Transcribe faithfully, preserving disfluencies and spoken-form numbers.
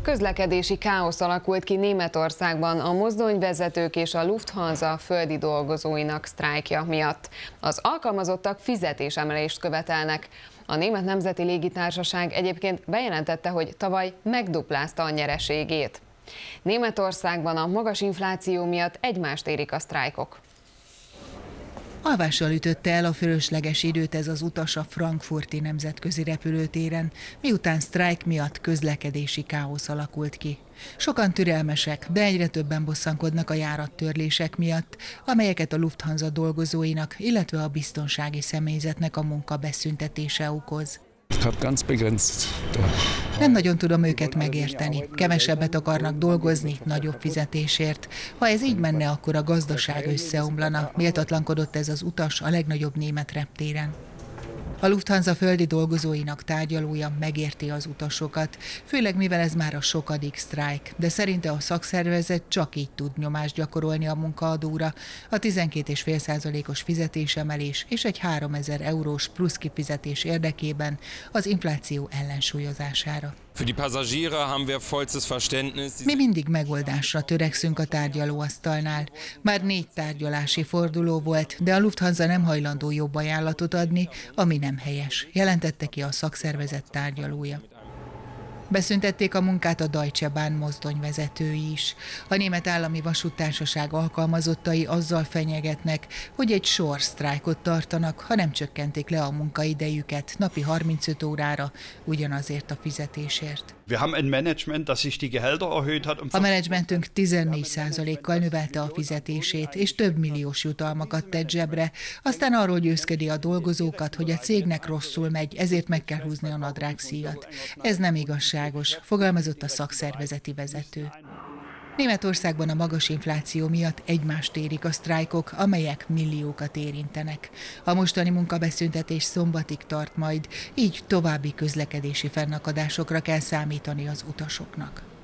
Közlekedési káosz alakult ki Németországban a mozdonyvezetők és a Lufthansa földi dolgozóinak sztrájkja miatt. Az alkalmazottak fizetésemelést követelnek. A Német Nemzeti Légitársaság egyébként bejelentette, hogy tavaly megduplázta a nyereségét. Németországban a magas infláció miatt egymást érik a sztrájkok. Alvással ütötte el a fölösleges időt ez az utas a frankfurti nemzetközi repülőtéren, miután sztrájk miatt közlekedési káosz alakult ki. Sokan türelmesek, de egyre többen bosszankodnak a járattörlések miatt, amelyeket a Lufthansa dolgozóinak, illetve a biztonsági személyzetnek a munka beszüntetése okoz. Nem nagyon tudom őket megérteni. Kevesebbet akarnak dolgozni, nagyobb fizetésért. Ha ez így menne, akkor a gazdaság összeomlana, méltatlankodott ez az utas a legnagyobb német reptéren. A Lufthansa földi dolgozóinak tárgyalója megérti az utasokat, főleg mivel ez már a sokadik sztrájk, de szerinte a szakszervezet csak így tud nyomást gyakorolni a munkaadóra, a tizenkét egész öt százalékos fizetésemelés és egy háromezer eurós plusz kifizetés érdekében az infláció ellensúlyozására. Mi mindig megoldásra törekszünk a tárgyalóasztalnál. Már négy tárgyalási forduló volt, de a Lufthansa nem hajlandó jobb ajánlatot adni, ami nem helyes, jelentette ki a szakszervezet tárgyalója. Beszüntették a munkát a Deutsche Bahn mozdonyvezetői is. A Német Állami Vasúttársaság alkalmazottai azzal fenyegetnek, hogy egy sor sztrájkot tartanak, ha nem csökkentik le a munkaidejüket napi harmincöt órára, ugyanazért a fizetésért. A menedzsmentünk tizennégy százalékkal növelte a fizetését, és több milliós jutalmakat tett zsebre, aztán arról győzködi a dolgozókat, hogy a cégnek rosszul megy, ezért meg kell húzni a nadrágszíjat. Ez nem igazságos, fogalmazott a szakszervezeti vezető. Németországban a magas infláció miatt egymást érik a sztrájkok, amelyek milliókat érintenek. A mostani munkabeszüntetés szombatig tart majd, így további közlekedési fennakadásokra kell számítani az utasoknak.